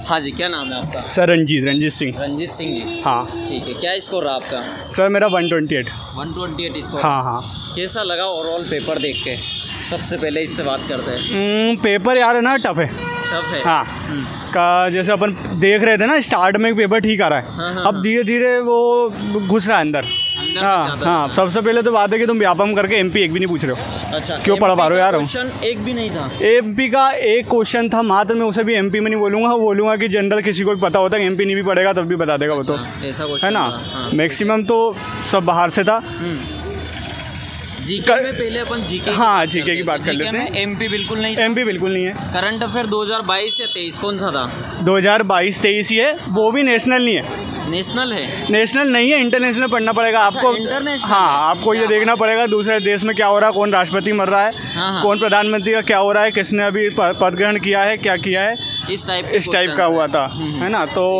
हाँ जी, क्या नाम है आपका? सर रंजीत सिंह। रंजीत सिंह जी। हाँ ठीक है, क्या स्कोर रहा आपका? सर मेरा 128। 128 स्कोर। हाँ हाँ। कैसा लगा ओवरऑल पेपर देख के? सबसे पहले इससे बात करते हैं। पेपर यार ना टफ है। टफ है? हाँ। का जैसे अपन देख रहे थे ना, स्टार्ट में पेपर ठीक आ रहा है। हाँ, हाँ, अब धीरे धीरे वो घुस रहा है अंदर। हाँ हाँ। सबसे पहले तो बात है कि तुम व्यापम करके एमपी एक भी नहीं पूछ रहे हो। अच्छा, क्यों पढ़ा पा रहे हो यार? क्वेश्चन एक भी नहीं था? एमपी का एक क्वेश्चन था मात्र, मैं उसे भी एमपी में नहीं बोलूँगा, बोलूँगा कि जनरल किसी को भी पता होता है, एमपी नहीं भी पढ़ेगा तब भी बता देगा वो। तो ऐसा है ना। मैक्सिमम तो सब बाहर से था। जीके में पहले अपन जीके हाँ जीके की बात कर लेते हैं। एमपी बिल्कुल नहीं? एमपी बिल्कुल नहीं है। करंट अफेयर 2022 या 23 कौन सा था? 2022-23 ही है, वो भी नेशनल नहीं है। नेशनल है? नेशनल नहीं है, इंटरनेशनल पढ़ना पड़ेगा आपको। इंटरनेशनल? हाँ, आपको ये देखना पड़ेगा दूसरे देश में क्या हो रहा है, कौन राष्ट्रपति मर रहा है, कौन प्रधानमंत्री का क्या हो रहा है, किसने अभी पद ग्रहण किया है, क्या किया है, इस टाइप का हुआ था, है ना। तो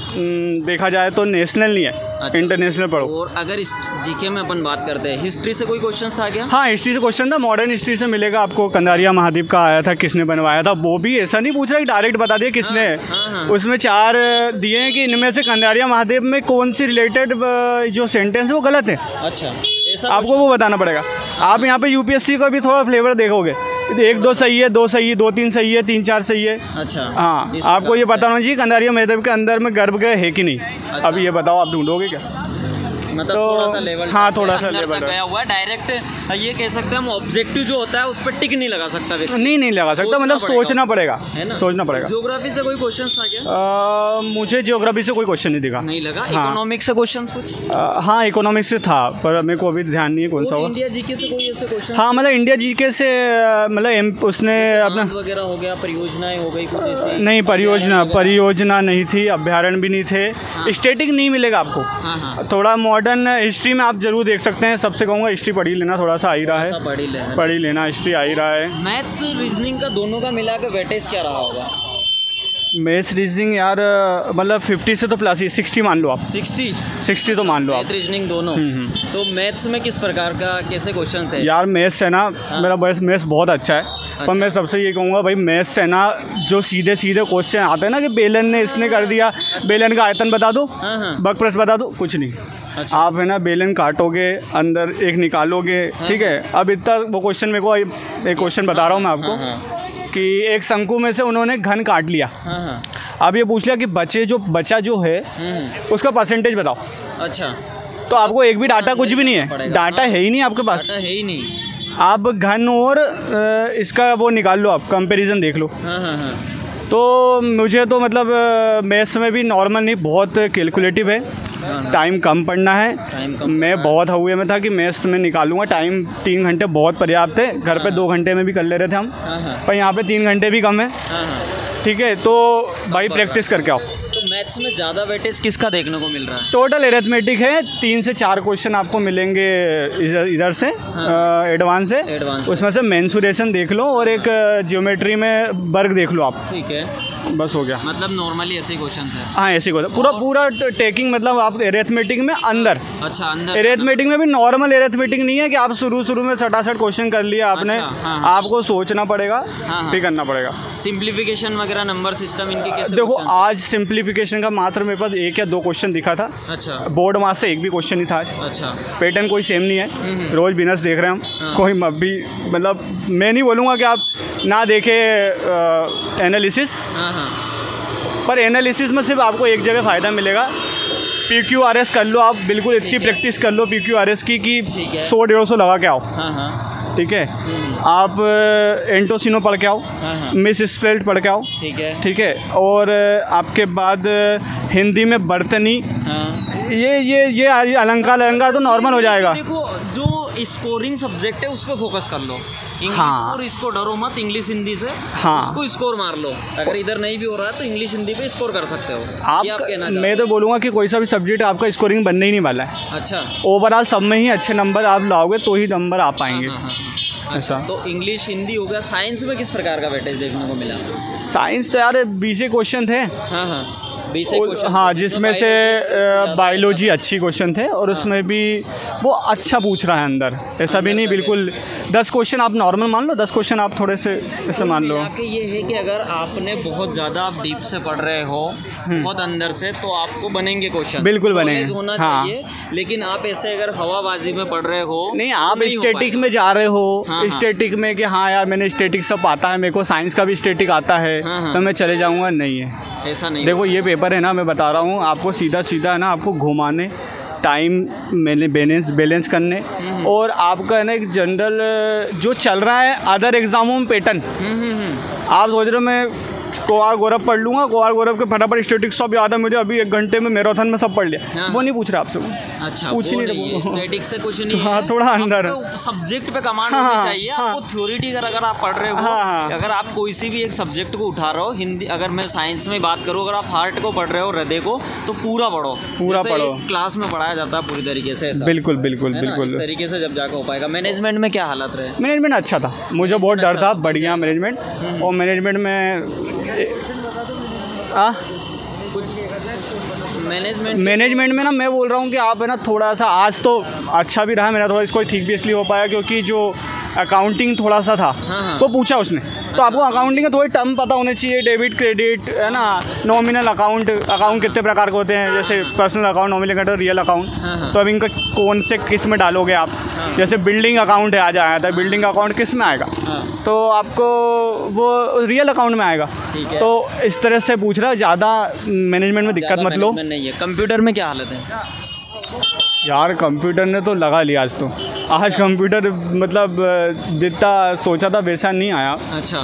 देखा जाए तो नेशनल नहीं है। अच्छा, इंटरनेशनल पढ़ो। और अगर इस जीके में अपन बात करते हैं, हिस्ट्री से कोई क्वेश्चन था क्या? हाँ, हिस्ट्री से क्वेश्चन था। मॉडर्न हिस्ट्री से मिलेगा आपको। कंदारिया महाद्वीप का आया था, किसने बनवाया था, वो भी ऐसा नहीं पूछ रहा कि डायरेक्ट बता दिया किसने। उसमें 4 दिए हैं कि इनमें से कंदारिया महाद्वीप में कौन सी रिलेटेड जो सेंटेंस है वो गलत है। अच्छा, आपको वो बताना पड़ेगा। आप यहाँ पे यूपीएससी का भी थोड़ा फ्लेवर देखोगे, 1-2 सही है, 2 सही है, 2-3 सही है, 3-4 सही है। अच्छा हाँ, आपको ये बताना चाहिए कंदारिया महाद्वीप के अंदर में गर्भगृह है कि नहीं। अच्छा। अब ये बताओ, आप ढूंढोगे क्या? मतलब तो थोड़ा सा लेवल, हाँ थोड़ा सा लेवल गया हुआ है। डायरेक्ट ये कह सकते हैं हम, ऑब्जेक्टिव जो होता है उस पर टिक नहीं लगा सकता व्यक्ति। नहीं लगा सकता, मतलब सोचना पड़ेगा, है ना, सोचना पड़ेगा। ज्योग्राफी से कोई क्वेश्चन था क्या? मुझे ज्योग्राफी से कोई क्वेश्चन नहीं दिखा। नहीं लगा? इकोनॉमिक्स से क्वेश्चन कुछ? हाँ, इकोनॉमिक्स से था, पर मेरे को अभी ध्यान नहीं है कौन सा हुआ। इंडिया जीके से कोई ऐसे क्वेश्चन? हाँ, मतलब इंडिया जीके से, मतलब उसने अपना वगैरह हो गया, परियोजनाएं हो गई कुछ ऐसी? नहीं, परियोजना नहीं थी, अभ्यारण्य भी नहीं थे। स्टैटिक नहीं मिलेगा आपको। थोड़ा मॉडर्न हिस्ट्री में आप जरूर देख सकते हैं। सबसे कहूँगा हिस्ट्री पढ़ ही लेना, थोड़ा सा आ ही रहा है, पढ़ ही लेना, हिस्ट्री आ ही रहा है। मैथ्स रीजनिंग का दोनों का मिला के वेटेज क्या रहा होगा? मैथ्स रीजनिंग यार, मतलब 50 से तो प्लस ही, 60 मान लो आप। 60 तो मान लो आप। मैथ रीजनिंग दोनों। तो मैथ्स में किस प्रकार का कैसे क्वेश्चन थे? यार मैथ्स है ना, मेरा मैथ्स बहुत अच्छा है। पर मैं सबसे ये कहूँगा भाई, मैथ्स है ना, जो सीधे क्वेश्चन आते हैं ना कि बेलन ने इसने कर दिया, बेलन का आयतन बता दो, बग प्रश्न बता दो, कुछ नहीं। अच्छा। आप है ना बेलन काटोगे, अंदर एक निकालोगे, ठीक है। अब इतना वो क्वेश्चन, मेरे को एक क्वेश्चन बता रहा हूँ मैं आपको कि एक शंकु में से उन्होंने घन काट लिया। अब ये पूछ लिया कि बचा जो है उसका परसेंटेज बताओ। अच्छा, तो आपको एक भी डाटा कुछ भी नहीं है, डाटा है ही नहीं आपके पास, है ही नहीं। आप घन और इसका वो निकाल लो, आप कंपैरिजन देख लो। तो मुझे तो मतलब मैथ्स में भी नॉर्मल नहीं, बहुत कैलकुलेटिव है। टाइम कम पढ़ना है। मैं बहुत हुए में था कि मैथ्स में निकालूंगा, टाइम 3 घंटे बहुत पर्याप्त है। घर पे 2 घंटे में भी कर ले रहे थे हम, पर यहाँ पे 3 घंटे भी कम है। ठीक है, तो भाई प्रैक्टिस करके आओ। तो मैथ्स में ज़्यादा वेटेज किसका देखने को मिल रहा है? टोटल एरिथमेटिक है, 3 से 4 क्वेश्चन आपको मिलेंगे इधर से, एडवांस है। उसमें से मेंसुरेशन देख लो और एक जियोमेट्री में वर्ग देख लो आप। ठीक है, बस हो गया। मतलब नॉर्मली ऐसे ही क्वेश्चन है? हाँ, ऐसे क्वेश्चन पूरा टेकिंग, मतलब आप एरिथमेटिक में अंदर। अच्छा, अंदर एरिथमेटिक में भी नॉर्मल एरिथमेटिक नहीं है कि आप शुरू में सटासट क्वेश्चन कर लिया आपने। आपको सोचना पड़ेगा, फिर करना पड़ेगा। सिंप्लीफिकेशन वगैरह, नंबर सिस्टम, इनके कैसे? देखो, आज सिंप्लीफिकेशन का मात्र मेरे पास 1 या 2 क्वेश्चन दिखा था। अच्छा, बोर्ड मार्क्स से 1 भी क्वेश्चन नहीं था। अच्छा, पैटर्न कोई सेम नहीं है, रोज बिजनेस देख रहे हैं हम। कोई भी, मतलब मैं नहीं बोलूँगा कि आप ना देखे एनालिसिस, पर एनालिसिस में सिर्फ आपको एक जगह फ़ायदा मिलेगा। PQRS कर लो आप, बिल्कुल इतनी प्रैक्टिस कर लो PQRS की कि 100-150 लगा के आओ। ठीक है, आप एंटोसिनो पढ़ के आओ, मिस स्पेल्ट पढ़ के आओ। ठीक है, और आपके बाद हिंदी में बर्तनी, ये अलंकार तो नॉर्मल हो जाएगा। देखो, जो स्कोरिंग सब्जेक्ट है उस पर फोकस कर लो। इंग्लिश और इसको डरो मत, इंग्लिश हिंदी से उसको स्कोर मार लो। अगर इधर नहीं भी हो रहा है तो इंग्लिश हिंदी पे स्कोर कर सकते हो आप। मैं तो बोलूँगा कि कोई सा भी सब्जेक्ट आपका स्कोरिंग बनने ही नहीं वाला है। अच्छा, ओवरऑल सब में ही अच्छे नंबर आप लाओगे तो ही नंबर आ पाएंगे। अच्छा, तो इंग्लिश हिंदी हो गया। साइंस में किस प्रकार का वेटेज देखने को मिला? साइंस तो यार 20 क्वेश्चन थे। हाँ, जिसमें से बायोलॉजी अच्छी क्वेश्चन थे और उसमें भी वो अच्छा पूछ रहा है अंदर, ऐसा भी नहीं बिल्कुल 10 क्वेश्चन आप नॉर्मल मान लो, 10 क्वेश्चन आप थोड़े से ऐसे मान लो। ये है कि अगर आपने बहुत ज़्यादा आप डीप से पढ़ रहे हो, बहुत अंदर से, तो आपको बनेंगे क्वेश्चन, बिल्कुल बनेंगे, होना चाहिए। लेकिन आप ऐसे अगर हवाबाजी में पढ़ रहे हो, नहीं आप स्टैटिक में जा रहे हो, स्टैटिक में कि हाँ यार मैंने स्टैटिक सब आता है, मेरे को साइंस का भी स्टैटिक आता है, तो मैं चले जाऊँगा, नहीं है ऐसा नहीं। देखो ये पेपर है ना, मैं बता रहा हूँ आपको, सीधा सीधा है ना, आपको घुमाने, टाइम बैलेंस करने, और आपका है ना एक जनरल जो चल रहा है अदर एग्जामों में पैटर्न, आप सोच रहे हो मैं कुंवर गौरव पढ़ लूँगा, कुंवर गौरव के फटाफट स्टैटिक्स सब याद है मुझे, अभी 1 घंटे में मैराथन में सब पढ़ लिया, वो नहीं पूछ रहा आपसे। अच्छा, पूछ ही नहीं, स्टैटिक्स से कुछ नहीं। हाँ, थोड़ा अंदर सब्जेक्ट पे कमांड होनी चाहिए आपको। थ्योरी अगर आप पढ़ रहे हो, अगर आप कोई सी भी एक सब्जेक्ट को उठा रहे हो, हिंदी अगर मैं साइंस में बात करूँ, अगर आप हार्ट को पढ़ रहे हो, हृदय को, तो पूरा पढ़ो, क्लास में पढ़ाया जाता है पूरी तरीके से। बिल्कुल बिल्कुल बिल्कुल, इस तरीके से जब जाकर हो पाएगा। मैनेजमेंट में क्या हालत रहे? मैनेजमेंट अच्छा था, मुझे बहुत डर था, बढ़िया मैनेजमेंट। और मैनेजमेंट में मैनेजमेंट में ना मैं बोल रहा हूँ कि आप है ना थोड़ा सा, आज तो अच्छा भी रहा मेरा, थोड़ा इसको ठीक भी इसलिए हो पाया क्योंकि जो अकाउंटिंग थोड़ा सा था तो पूछा उसने, तो आपको अकाउंटिंग के थोड़े टर्म पता होने चाहिए, डेबिट क्रेडिट है ना, नॉमिनल अकाउंट कितने प्रकार के होते हैं, जैसे personal account, nominal account, real account, तो अब इनका कौन से किस में डालोगे आप, जैसे बिल्डिंग अकाउंट है, आज आया था बिल्डिंग अकाउंट किस में आएगा, तो आपको वो रियल अकाउंट में आएगा, तो इस तरह से पूछ रहा है। ज़्यादा मैनेजमेंट में दिक्कत मत लो। कंप्यूटर में क्या हालत है यार? कंप्यूटर ने तो लगा लिया आज कंप्यूटर मतलब जितना सोचा था वैसा नहीं आया। अच्छा,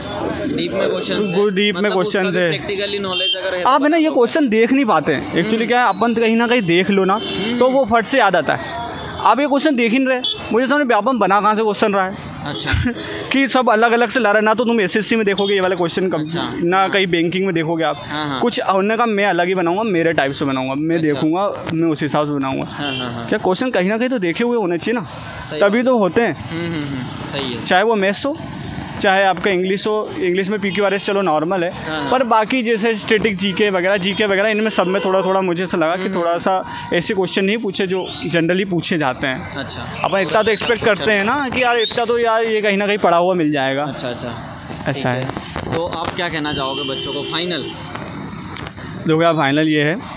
डीप में क्वेश्चन थे, प्रैक्टिकली नॉलेज अगर है आप है ना ये क्वेश्चन देख नहीं पाते हैं एक्चुअली। क्या है, अपन कहीं ना कहीं देख लो ना तो वो फट से याद आता है। आप ये क्वेश्चन देख ही नहीं रहे, मुझे समझ व्यापम बना कहाँ से क्वेश्चन रहा है। अच्छा कि सब अलग अलग से ला रहा है ना, तो तुम एसएससी में देखोगे ये वाला क्वेश्चन कब, ना कहीं बैंकिंग में देखोगे आप। कुछ होने का मैं अलग ही बनाऊंगा, मेरे टाइप से बनाऊंगा, मैं देखूंगा, मैं उस हिसाब से बनाऊंगा। क्या क्वेश्चन कहीं ना कहीं तो देखे हुए होने चाहिए ना, तभी तो होते हैं। सही है, चाहे वो मैथ्स हो, चाहे आपका इंग्लिश हो। इंग्लिश में PQRS चलो नॉर्मल है, पर बाकी जैसे स्टैटिक जीके वगैरह इनमें सब में थोड़ा थोड़ा मुझे ऐसा लगा कि थोड़ा सा ऐसे क्वेश्चन नहीं पूछे जो जनरली पूछे जाते हैं। अच्छा, अपन इतना तो एक्सपेक्ट करते हैं ना कि यार इतना तो यार ये कहीं ना कहीं पढ़ा हुआ मिल जाएगा। अच्छा, ऐसा है। तो आप क्या कहना चाहोगे बच्चों को? फाइनल देखो यार, फाइनल ये है,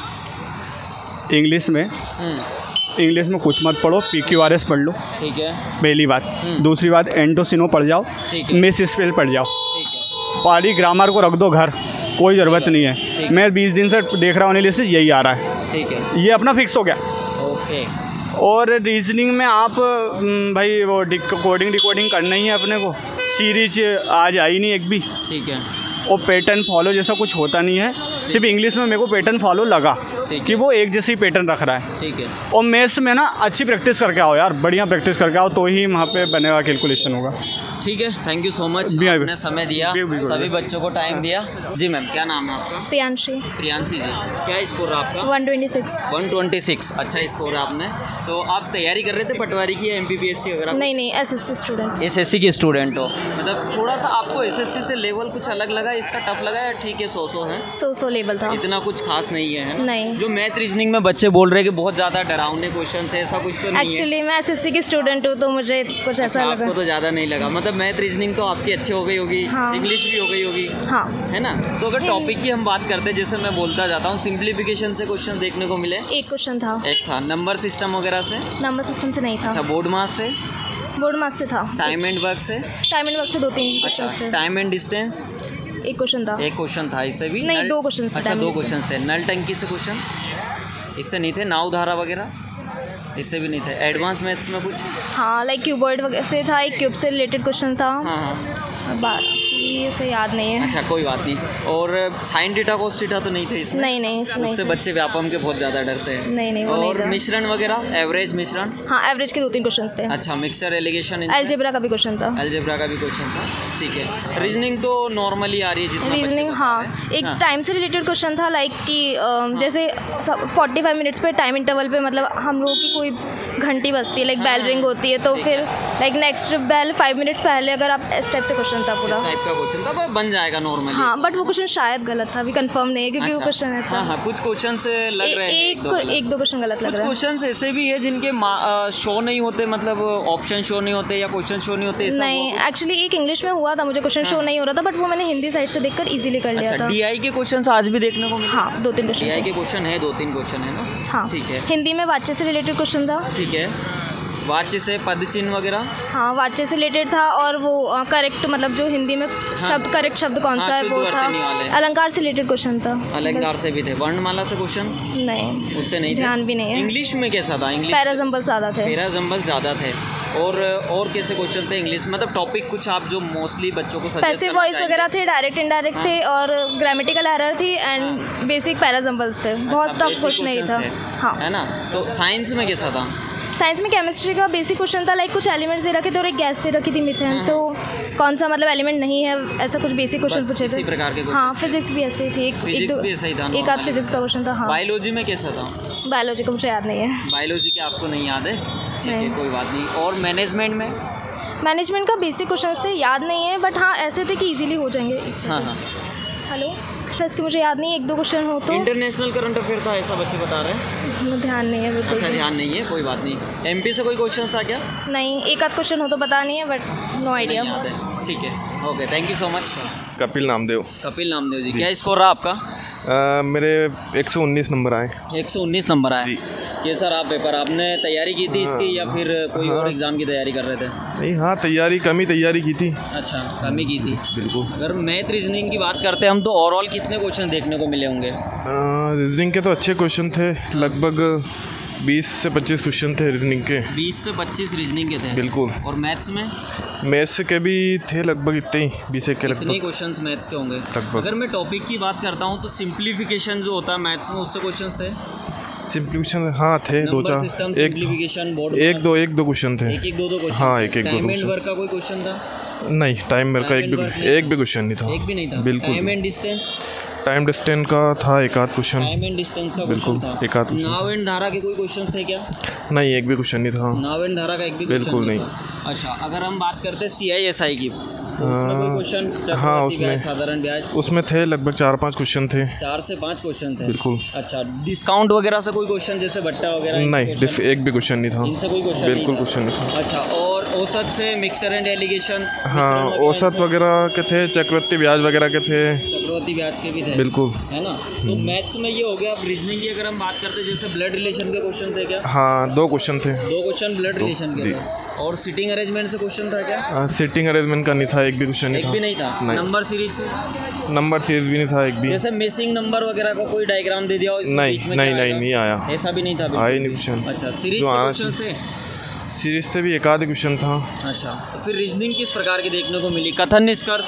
इंग्लिश में कुछ मत पढ़ो, PQRS पढ़ लो, ठीक है, पहली बात। दूसरी बात, एंटोसिनो पढ़ जाओ, मिस स्पेल पढ़ जाओ, पारी ग्रामर को रख दो घर, कोई ज़रूरत नहीं है। मैं 20 दिन से देख रहा हूँ एनालिसिस, यही आ रहा है, ठीक है, ये अपना फिक्स हो गया। ओके। और रीजनिंग में आप भाई वो कोडिंग करना ही है अपने को, सीरीज आज आई नहीं एक भी, ठीक है, और पैटर्न फॉलो जैसा कुछ होता नहीं है। सिर्फ इंग्लिश में मेरे को पैटर्न फॉलो लगा कि वो एक जैसी पैटर्न रख रहा है, ठीक है। और मैथ्स में ना अच्छी प्रैक्टिस करके आओ यार, बढ़िया प्रैक्टिस करके आओ, तो ही वहाँ पे बनेगा, कैलकुलेशन होगा। ठीक है, थैंक यू सो मच, आपने समय दिया, सभी बच्चों को टाइम दिया। जी मैम, क्या नाम है आपका? प्रियांशी जी। क्या स्कोर रहा आपका? 126। अच्छा स्कोर है आपने। तो आप तैयारी कर रहे थे पटवारी की या MPPSC वगैरह? नहीं, SSC की स्टूडेंट हो। मतलब थोड़ा सा आपको SSC से लेवल कुछ अलग लगा, इसका टफ लगा या ठीक है? 100 है, 100 लेवल था, इतना कुछ खास नहीं है, नहीं। जो मैथ रीजनिंग में बच्चे बोल रहे हैं कि बहुत ज़्यादा डरावने क्वेश्चन है, ऐसा कुछ तो नहीं है? एक्चुअली मैं SSC की स्टूडेंट हूँ, तो मुझे कुछ ऐसा लगा। आपको तो ज़्यादा नहीं लगा, मतलब मैथ रीजनिंग तो आपकी अच्छी हो गई होगी, इंग्लिश भी हो गई होगी, हाँ, है ना? तो अगर टॉपिक की हम बात करते हैं, जैसे मैं बोलता जाता हूँ, सिंप्लीफिकेशन से क्वेश्चन देखने को मिले? एक क्वेश्चन था, नंबर सिस्टम वगैरह से? नंबर सिस्टम से नहीं था। अच्छा, बोर्ड मास से था। टाइम एंड वर्क से? 2-3। अच्छा, टाइम एंड डिस्टेंस? एक क्वेश्चन था। इससे भी नहीं, 2 क्वेश्चन थे। अच्छा, 2 क्वेश्चन थे। नल टंकी से क्वेश्चन इससे नहीं थे? नाव धारा वगैरह इससे भी नहीं थे? एडवांस मैथ्स में कुछ? हाँ, लाइक क्यूबॉइड वगैरह से था, एक क्यूब से रिलेटेड क्वेश्चन था। हाँ, ये से याद नहीं है। अच्छा, कोई बात नहीं। और साइन थीटा कोस थीटा तो नहीं थे इसमें? नहीं, उससे बच्चे व्यापम के बहुत ज़्यादा डरते हैं। नहीं, और मिश्रण वगैरह, एवरेज मिश्रण? हाँ, एवरेज के 2-3 क्वेश्चन थे। अच्छा, मिक्सर एलिगेशन? अलजेब्रा का भी क्वेश्चन था। ठीक है। रीजनिंग तो नॉर्मली आ रही है जितना रीजनिंग? हाँ, एक टाइम से रिलेटेड क्वेश्चन था, लाइक कि जैसे 45 मिनट्स पे टाइम इंटरवल पे, मतलब हम लोगों की कोई घंटी बजती है, लाइक बेल रिंग होती है, तो फिर लाइक नेक्स्ट बेल 5 मिनट्स पहले, अगर आप इस टाइप से क्वेश्चन था पूरा। का क्वेश्चन था, पर बन जाएगा नॉर्मली। हाँ, बट वो क्वेश्चन शायद गलत था, अभी कंफर्म नहीं है क्योंकि वो क्वेश्चन ऐसा हाँ, कुछ क्वेश्चन से लग रहे हैं एक दो क्वेश्चन गलत लग कुछ रहा है। क्वेश्चन ऐसे भी है जिनके शो नहीं होते, मतलब ऑप्शन शो नहीं होते या क्वेश्चन शो नहीं होते, ऐसा नहीं, एक्चुअली एक इंग्लिश में हुआ था, मुझे क्वेश्चन शो नहीं हो रहा था, बट वो मैंने हिंदी साइड से देखकर इजीली कर लिया था। डीआई के क्वेश्चन आज भी देखने को मिले? हाँ, 2-3 क्वेश्चन। डीआई के क्वेश्चन है, 2-3 क्वेश्चन है ना? हाँ, ठीक है। हिंदी में वाच्य से रिलेटेड क्वेश्चन था। ठीक है, वाच्य से पद चिन्ह वगैरह। हाँ, वाच्य से रिलेटेड था, और वो करेक्ट मतलब जो हिंदी में शब्द करेक्ट शब्द कौन सा है वो था। अलंकार से रिलेटेड क्वेश्चन था। अलंकार से भी थे। वर्णमाला से क्वेश्चन नहीं, उससे नहीं, ध्यान भी नहीं है। इंग्लिश में कैसा था? इंग्लिश पैराजम्बल ज़्यादा थे। पैराजम्बल ज़्यादा थे। और कैसे क्वेश्चन थे इंग्लिश, मतलब टॉपिक कुछ आप जो मोस्टली बच्चों को सजेस्ट पैसिव वॉइस वगैरह थे, डायरेक्ट इनडायरेक्ट थे, और ग्रामेटिकल एरर थी, एंड बेसिक पैराजम्बल्स थे। बहुत टफ क्वेश्चन नहीं था। हाँ, है ना? तो साइंस में कैसा था? साइंस में केमिस्ट्री का बेसिक क्वेश्चन था, लाइक कुछ एलिमेंट्स दे रखे थे और एक गैस दे रखी थी मीथेन, तो कौन सा मतलब एलिमेंट नहीं है, ऐसा कुछ बेसिक क्वेश्चन पूछे थे। इसी प्रकार के हाँ, फिजिक्स भी ऐसे थे, एक आध फिजिक्स का क्वेश्चन था। हाँ, बायोलॉजी में कैसा था? बायोलॉजी का मुझे याद नहीं है। बायोलॉजी के आपको नहीं याद है? ठीक है, कोई बात नहीं। और मैनेजमेंट में? मैनेजमेंट का बेसिक क्वेश्चन थे, याद नहीं है, बट हाँ ऐसे थे कि इजीली हो जाएंगे। हाँ हाँ। हेलो, इसके मुझे याद नहीं है, 1-2 क्वेश्चन हो तो। इंटरनेशनल करंट अफेयर था ऐसा बच्चे बता रहे हैं? ध्यान नहीं है बिल्कुल। अच्छा, ध्यान नहीं है, कोई बात नहीं। एमपी से कोई क्वेश्चन था क्या? नहीं, एक आध क्वेश्चन हो तो पता नहीं है, बट नो आइडिया। ठीक है, okay, thank you so much. Kapil Namdev. Kapil Namdev ji, क्या स्कोर रहा आपका? मेरे 119 नंबर आए। 119 नंबर आए। ये सर आप पेपर आपने तैयारी की थी इसकी या फिर कोई और एग्ज़ाम की तैयारी कर रहे थे? नहीं, हाँ, कम ही तैयारी की थी। अच्छा, कम ही की थी। बिल्कुल। अगर मैथ रीजनिंग की बात करते हैं हम, तो ओवरऑल कितने क्वेश्चन देखने को मिले होंगे? रीजनिंग के तो अच्छे क्वेश्चन थे, लगभग 20 से 25 क्वेश्चन थे रीजनिंग के। 20 से 25 रीजनिंग के थे? बिल्कुल। और मैथ्स में? मैथ्स के भी थे लगभग इतने ही, 20 के लगभग। इतने क्वेश्चंस मैथ्स के होंगे लगभग। अगर मैं टॉपिक की बात करता हूँ तो सिंप्लीफिकेशन जो होता है मैथ्स में, उससे क्वेश्चंस थे? सिंप्लीफिकेशन, हाँ, थे 2-4। सिंप्लीफिकेशन बोर्ड एक दो क्वेश्चन थे। एक 2 क्वेश्चन। हाँ, एक 2 टाइम एंड वर्क का कोई क्वेश्चन था? नहीं, टाइम वर्क का एक भी क्वेश्चन नहीं था। एक भी नहीं था? बिल्कुल। Time and distance? Time distance का था एक आध क्वेश्चन। टाइम एंड डिस्टेंस का बिल्कुल, क्वेश्चन था। एक आध क्वेश्चन। नाव एंड धारा के कोई क्वेश्चन थे क्या? नहीं, एक भी क्वेश्चन नहीं था। नाव एंड धारा का एक भी क्वेश्चन बिल्कुल नहीं। था। अच्छा, अगर हम बात करते हैं CISI की, तो उसमें कोई क्वेश्चन? हाँ, उसमें साधारण ब्याज उसमें थे लगभग 4-5 क्वेश्चन थे। 4 से 5 क्वेश्चन थे? बिल्कुल। अच्छा, डिस्काउंट वगैरह से कोई क्वेश्चन, जैसे भट्टा वगैरह? नहीं, एक भी क्वेश्चन नहीं था। इनसे कोई क्वेश्चन? बिल्कुल क्वेश्चन नहीं था। अच्छा, और औसत से मिक्सर एंड एलिगेशन? हाँ, औसत वगैरह के थे, चक्रवर्ती ब्याज वगैरह के थे। चक्रवर्ती ब्याज के भी थे? बिल्कुल। है ना? तो मैथ्स में ये हो गया। अब रीजनिंग की अगर हम बात करते हैं, जैसे ब्लड रिलेशन के क्वेश्चन थे क्या? हाँ, 2 क्वेश्चन थे। 2 क्वेश्चन ब्लड रिलेशन के थे। और सिटिंग अरेंजमेंट से क्वेश्चन था क्या? सिटिंग अरेंजमेंट का नहीं था, एक भी क्वेश्चन नहीं था। एक भी नहीं था? नंबर सीरीज से? नंबर सीरीज भी नहीं था एक भी। जैसे मिसिंग नंबर वगैरह का कोई डायग्राम दे दिया हो इसमें बीच में? नहीं आया। ऐसा भी नहीं था? आया नहीं क्वेश्चन। अच्छा, सीरीज से क्वेश्चन थे? सीरीज से भी एक आध क्वेश्चन था। अच्छा, तो फिर रीजनिंग किस प्रकार की देखने को मिली? कथन निष्कर्ष?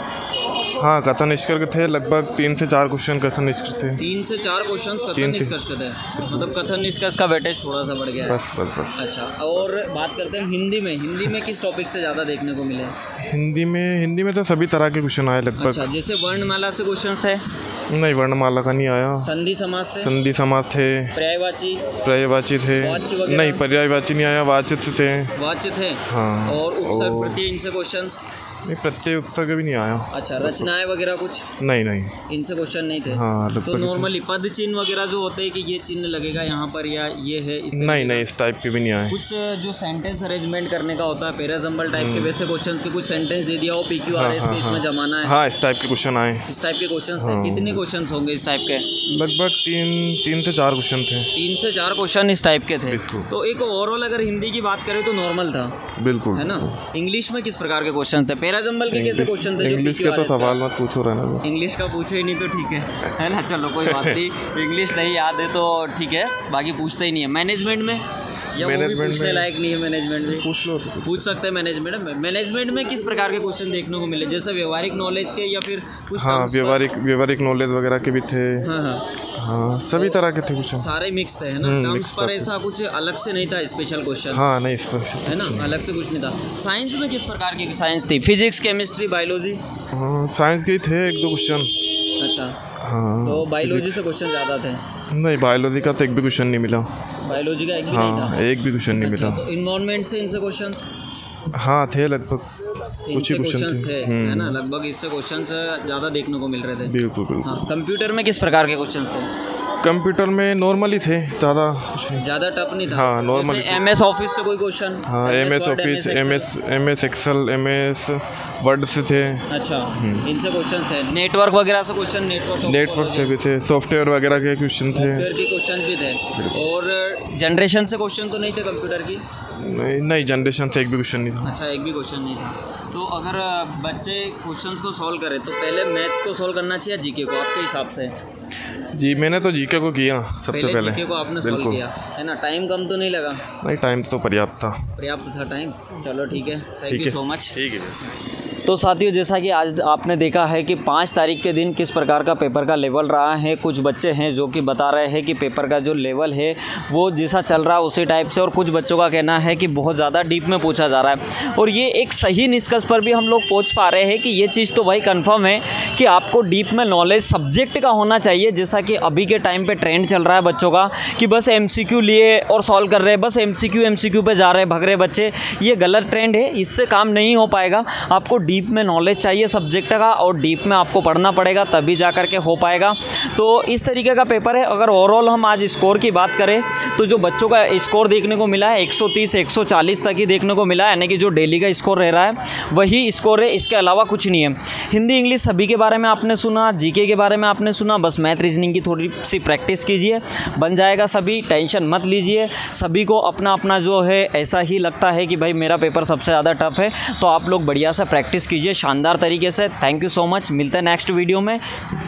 हाँ, कथन निष्कर्ष थे लगभग 3 से 4 क्वेश्चन कथन निष्कर्ष थे। 3 से 4 क्वेश्चन कथन निष्कर्ष के थे? मतलब कथन निष्कर्ष का वेटेज थोड़ा सा बढ़ गया है। बस। अच्छा, और बात करते हैं हिंदी में किस टॉपिक से ज़्यादा देखने को मिले? हिंदी में तो सभी तरह के क्वेश्चन आए लगभग। अच्छा, जैसे वर्णमाला से क्वेश्चन थे? नहीं, वर्णमाला का नहीं आया। संधि समास से? संधि समास थे। पर्यायवाची थे? नहीं, पर्यायवाची नहीं आया, वाच्य थे। हाँ। और उपसर्ग प्रत्यय, इनसे क्वेश्चंस? नहीं, प्रत्यय उत्तर का भी नहीं आया। अच्छा, रचनाएं वगैरह कुछ? नहीं, इनसे क्वेश्चन नहीं थे? हाँ, तो नॉर्मली पद चिन्ह वगैरह जो होते हैं कि ये चिन्ह लगेगा यहाँ पर या ये है, इस नहीं, इस टाइप के भी नहीं आए। कुछ जो सेंटेंस अरेंजमेंट करने का होता है, पैराजम्बल टाइप के वैसे क्वेश्चन के कुछ सेंटेंस दे दिया हो, PQRS के इसमें जमाना है। हाँ, इस टाइप के क्वेश्चन आए। इस टाइप के क्वेश्चन थे? कितने क्वेश्चन होंगे इस टाइप के? लगभग 3 से 4 क्वेश्चन थे। 3 से 4 क्वेश्चन इस टाइप के थे। तो एक ओवरऑल अगर हिंदी की बात करें तो नॉर्मल था? बिल्कुल, है ना? इंग्लिश में किस प्रकार के क्वेश्चन थे? पैराजम्बल के कैसे क्वेश्चन थे? इंग्लिश के तो सवाल मत पूछो रहना। इंग्लिश का पूछे ही नहीं तो ठीक है ना? चलो कोई बात नहीं, इंग्लिश नहीं याद है तो ठीक है, बाकी पूछते ही नहीं है। मैनेजमेंट में या वो भी पूछने लायक नहीं है? मैनेजमेंट में पूछ लो तो पूछ सकते हैं। मैनेजमेंट में किस प्रकार के क्वेश्चन देखने को मिले? जैसे व्यवहारिक नॉलेज के या फिर कुछ? हाँ, व्यवहारिक नॉलेज वगैरह के भी थे। हाँ, सभी तरह के थे क्वेश्चन। सारे मिक्स थे, है ना? टर्म्स पर ऐसा कुछ अलग से नहीं था स्पेशल क्वेश्चन? हाँ, नहीं, है ना? अलग से कुछ नहीं था। साइंस में किस प्रकार की साइंस थी? Physics, chemistry, biology? हाँ, साइंस के ही थे 1-2 क्वेश्चन। अच्छा, हाँ। तो बायोलॉजी से क्वेश्चन ज़्यादा थे? नहीं, बायोलॉजी का तो एक भी क्वेश्चन नहीं मिला। बायोलॉजी का एक भी नहीं था? एक भी क्वेश्चन नहीं मिला। तो इन्वायरमेंट से इनसे क्वेश्चंस? हाँ थे लगभग कुछ ही इनसे क्वेश्चन क्वेश्चंस थे। थे, है ना, लगभग इससे क्वेश्चंस ज़्यादा देखने को मिल रहे थे। बिल्कुल बिल्कुल। हाँ, कंप्यूटर में किस प्रकार के क्वेश्चन थे? कंप्यूटर में नॉर्मली थे, ज़्यादा कुछ नहीं। ज़्यादा टफ नहीं था? हाँ, normal जैसे थे। MS ऑफिस से कोई क्वेश्चन? हाँ MS Word, office, Excel? MS excel, MS word से थे। अच्छा, इनसे क्वेश्चन थे। नेटवर्क वगैरह से क्वेश्चन? नेटवर्क से भी थे, सॉफ्टवेयर वगैरह के क्वेश्चन थे। सॉफ्टवेयर के क्वेश्चन भी थे। और जनरेशन से क्वेश्चन तो नहीं थे कंप्यूटर की? नहीं जनरेशन से एक भी क्वेश्चन नहीं था। अच्छा, एक भी क्वेश्चन नहीं था। तो अगर बच्चे क्वेश्चंस को सॉल्व करें तो पहले मैथ्स को सॉल्व करना चाहिए जीके को, आपके हिसाब से? जी मैंने तो जीके को किया सबसे पहले। जीके को आपने सॉल्व बिल्कुल। किया, है ना? टाइम कम तो नहीं लगा? नहीं टाइम तो पर्याप्त था। पर्याप्त था टाइम। चलो ठीक है, थैंक ठीक यू है सो मच। ठीक है। तो साथियों, जैसा कि आज आपने देखा है कि 5 तारीख के दिन किस प्रकार का पेपर का लेवल रहा है। कुछ बच्चे हैं जो कि बता रहे हैं कि पेपर का जो लेवल है वो जैसा चल रहा है उसी टाइप से, और कुछ बच्चों का कहना है कि बहुत ज़्यादा डीप में पूछा जा रहा है। और ये एक सही निष्कर्ष पर भी हम लोग पहुँच पा रहे हैं कि ये चीज़ तो भाई कन्फर्म है कि आपको डीप में नॉलेज सब्जेक्ट का होना चाहिए, जैसा कि अभी के टाइम पर ट्रेंड चल रहा है बच्चों का कि बस MCQ लिए और सॉल्व कर रहे हैं, बस MCQ पे जा रहे हैं, भग रहे बच्चे। ये गलत ट्रेंड है, इससे काम नहीं हो पाएगा। आपको डीप में नॉलेज चाहिए सब्जेक्ट का, और डीप में आपको पढ़ना पड़ेगा, तभी जा कर के हो पाएगा। तो इस तरीके का पेपर है। अगर ओवरऑल हम आज स्कोर की बात करें तो जो बच्चों का स्कोर देखने को मिला है 130 140 तक ही देखने को मिला है, यानी कि जो डेली का स्कोर रह रहा है वही स्कोर है, इसके अलावा कुछ नहीं है। हिंदी इंग्लिश सभी के बारे में आपने सुना, जीके के बारे में आपने सुना, बस मैथ रीजनिंग की थोड़ी सी प्रैक्टिस कीजिए, बन जाएगा सभी, टेंशन मत लीजिए। सभी को अपना अपना जो है ऐसा ही लगता है कि भाई मेरा पेपर सबसे ज़्यादा टफ है, तो आप लोग बढ़िया सा प्रैक्टिस कीजिए शानदार तरीके से। थैंक यू सो मच, मिलते हैं नेक्स्ट वीडियो में।